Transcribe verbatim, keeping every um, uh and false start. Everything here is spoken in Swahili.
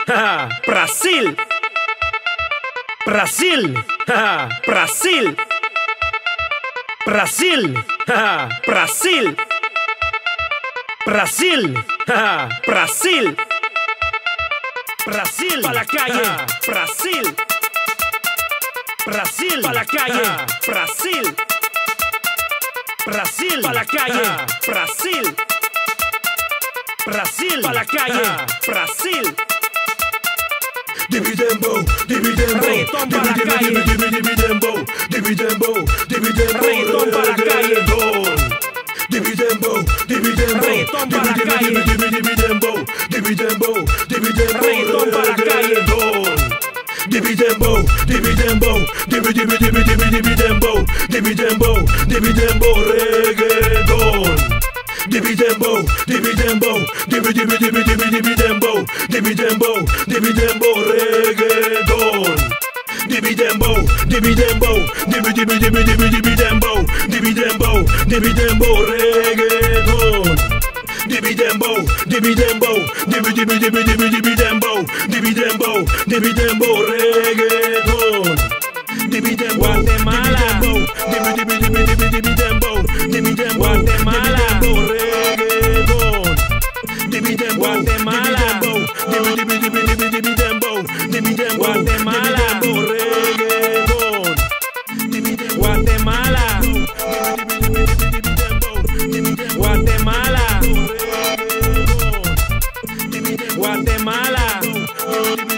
Brasil. Brasil. Brasil. Brasil. Brasil. Brasil. Brasil. Brasil. Pa' la calle. Brasil. Brasil. Pa' la calle. Brasil. Brasil. Pa' la calle. Brasil. Brasil. Pa' la calle. Brasil. Dividembo, dividembo, reggaetón pa' la calle. dividembo, dividembo, dividembo, reggaetón pa' la calle. Dividembo, dividembo, reggaetón pa' la calle. dividembo, dividembo, dividembo, reggaetón pa' la calle. Dividembo, dividembo, dividembo, dividembo, dividembo, reggaeton. Dividembo, dividembo, dividembo, dividembo, dividembo, reggaeton. Dividembo, dividembo, dividembo, dividembo, dividembo, reggaeton. Dividembo, dividembo, dividembo, dividembo, dividembo, reggaeton. Dividembo, Guatemala. dividembo, dividembo, dividembo, Guatemala. reggaeton. Dividembo, Guatemala. dividembo, dividembo, dividembo, Guatemala. reggaeton. Guatemala. Guatemala. Guatemala.